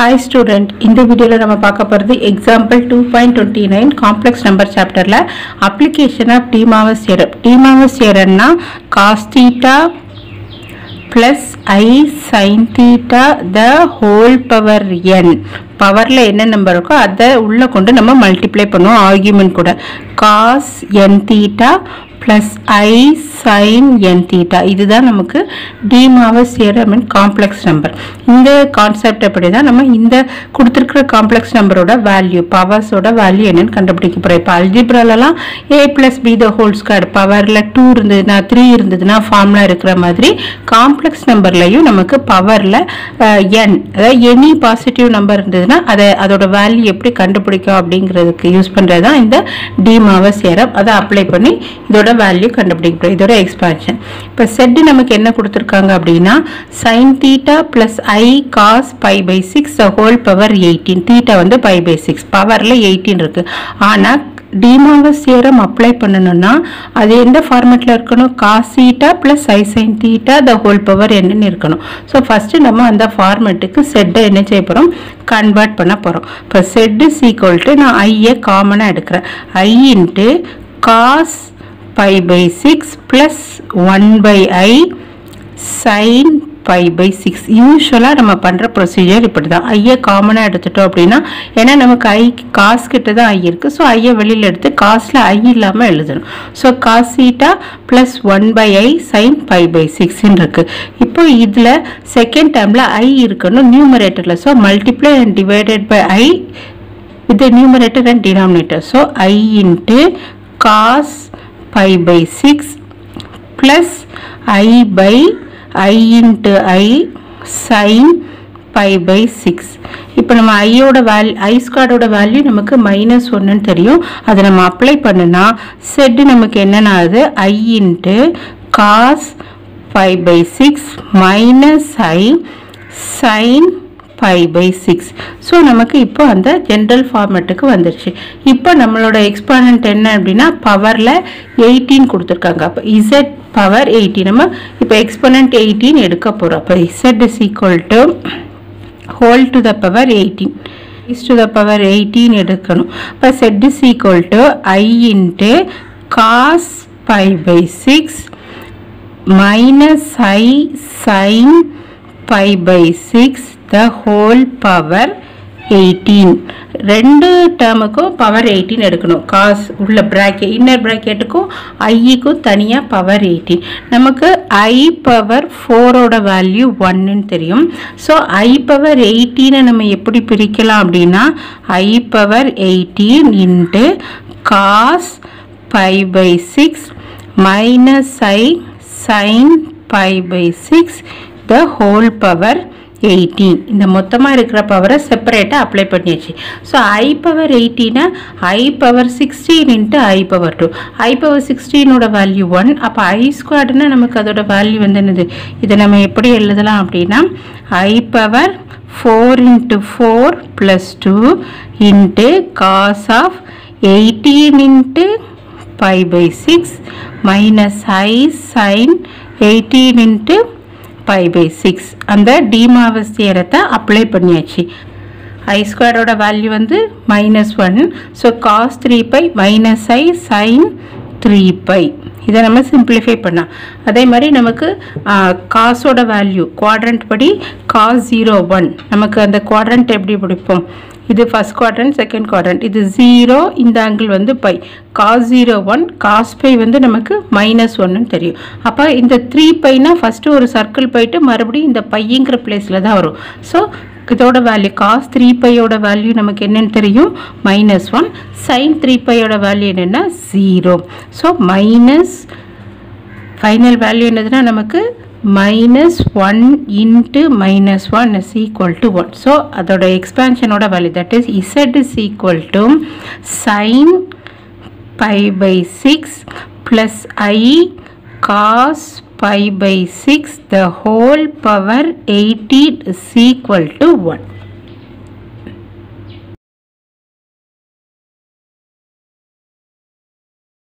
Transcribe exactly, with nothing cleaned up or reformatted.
Hi student, இந்த வீடியோல நம்ம பார்க்க போறது example two point two nine complex number chapterல application of De Moivre's theorem. De Moivre's theorem na cos theta plus I sin theta the whole power n. பவர்ல என்ன number இருக்கோ அத உள்ள கொண்டு நம்ம மல்டிப்ளை பண்ணுவோம் ஆர்குமென்ட் கூட. cos n theta plus I sin n theta இதுதான் நமக்கு De Moivre's theorem in complex number. இந்த கான்செப்ட் அப்படிதான் நம்ம இந்த கொடுத்திருக்கிற காம்ப்ளெக்ஸ் நம்பரோட வேல்யூ பவர்ஸோட வேல்யூ என்னன்னு கண்டுபிடிக்க போறோம். இப்போ அல்ஜிப்ராலலாம் a plus b the whole square பவர்ல two இருந்ததுனா three இருந்ததுனா ஃபார்முலா இருக்கிற மாதிரி காம்ப்ளெக்ஸ் நம்பர்லயும் நமக்கு பவர்ல n அதாவது எனி பாசிட்டிவ் நம்பர் இருந்ததுனா அத அதோட வேல்யூ எப்படி கண்டுபிடிக்கும் அப்படிங்கிறதுக்கு யூஸ் பண்றது தான் இந்த De Moivre's theorem. அத அப்ளை பண்ணி இதோட வேல்யூ கண்டுபிடிக்கிறோம். இதோட எக்ஸ்பான்ஷன். இப்போ செட் நமக்கு என்ன கொடுத்திருக்காங்க அப்படினா sin theta plus I cos pi by six the whole power eighteen. theta வந்து pi by six. பவர்ல eighteen இருக்கு. ஆனா De Moivre's theorem அப்ளை பண்ணனும்னா அது எந்த ஃபார்மட்ல இருக்கணும்? cos theta plus I sin theta the whole power n ன்னு இருக்கணும். So first நம்ம அந்த ஃபார்மட்டுக்கு செட் என்ன செய்ய போறோம்? கன்வர்ட் பண்ண போறோம். இப்போ z is equal to நான் I ஏ காமனா எடுக்கிறேன். I into cos pi by six plus one by I sin pi by six. யூசுவலா நம்ம பண்ற ப்ரொசீஜர் இப்படிதான். I ஏ காமனா எடுத்துட்டோம் அப்படினா ஏன்னா நமக்கு I cos கிட்ட தான் I இருக்கு. சோ I ஏ வெளியில எடுத்து cosல I இல்லாம எழுதணும். So cos theta plus one by I sin pi by six ன்னு இருக்கு. இப்போ இதுல செகண்ட் டேர்ம்ல I இருக்கணும் நியூமரேட்டர்ல. So multiply and divided by I with the numerator and denominator. So I into cos pi by six plus I by I into I sin pi by six. இப்போ நம்ம I ஓட value I squared ஓட value நமக்கு minus one ன்னு தெரியும். அத நம்ம apply பண்ணனா z நமக்கு என்னன்னா அது I into cos pi by six minus I sin pi by six. So நமக்கு இப்போ அந்த ஜெனரல் ஃபார்மட்டுக்கு வந்துருச்சு. இப்போ நம்மளோட எக்ஸ்பானன்ட் என்ன அப்படினா பவர்ல eighteen கொடுத்திருக்காங்க. அப்ப z பவர் eighteen நம்ம இப்போ எக்ஸ்பானன்ட் eighteen எடுக்க போறோம். அப்ப z is equal to whole to the power eighteen is to the power eighteen எடுக்கணும். அப்ப z is equal to I into cos pi by six minus I sin pi by six the whole power eighteen. ரெண்டு டேர்முக்கும் power eighteen எடுக்கணும். cos உள்ள bracket inner பிராக்கெட்டுக்கும் I க்கு தனியா power eighteen. நமக்கு I பவர் four ஓட value one ன்னு தெரியும். சோ I பவர் eighteen நம்ம எப்படி பிரிக்கலாம் அப்படினா I power eighteen into cos pi by six minus I sin pi by six the whole power eighteen. இந்த மொத்தமா இருக்கிற பவரை செப்பரேட்டா அப்ளை பண்ணியாச்சு. So I power eighteen I power sixteen into I power two. I power sixteen ஓட value one. அப்ப I ஸ்கொயர்ட்னா நமக்கு அதோட வேல்யூ வந்து என்னது? இத நம்ம எப்படி எழுதலாம் அப்படினா I power four into four plus two into cos of eighteen into pi by six minus I sin eighteen into pi by six. அந்த De Moivre's theorem அப்ளை பண்ணியாச்சு. I ஸ்கொயர் ஓட வேல்யூ வந்து minus one. so cos three pi minus I sin three pi. இத நம்ம simplify பண்ணா அதே மாதிரி நமக்கு cos ஓட வேல்யூ குவாட்ரண்ட் படி cos zero one. நமக்கு அந்த குவாட்ரண்ட் எப்படி பிடிப்போம்? இது ஃபர்ஸ்ட் குவாட்ரண்ட் செகண்ட் குவாட்ரண்ட். இது zero இந்த ஆங்கிள் வந்து pi. cos zero one cos pi வந்து நமக்கு minus one ன்னு தெரியும். அப்ப இந்த three pi னா ஃபர்ஸ்ட் ஒரு சர்க்கிள் போயிட்டு மறுபடியும் இந்த piங்கிற பிளேஸ்ல தான் வரும். சோ இதோட வேல்யூ cos three pi ஓட வேல்யூ நமக்கு என்னன்னு தெரியும்? minus one. sin three pi ஓட வேல்யூ என்னன்னா zero. So minus final value என்னதுன்னா நமக்கு minus one into minus one is equal to one. So அதோட எக்ஸ்பான்ஷன் ஓட value that is z is equal to sin pi by six plus I cos pi by six the whole power eighteen is equal to one.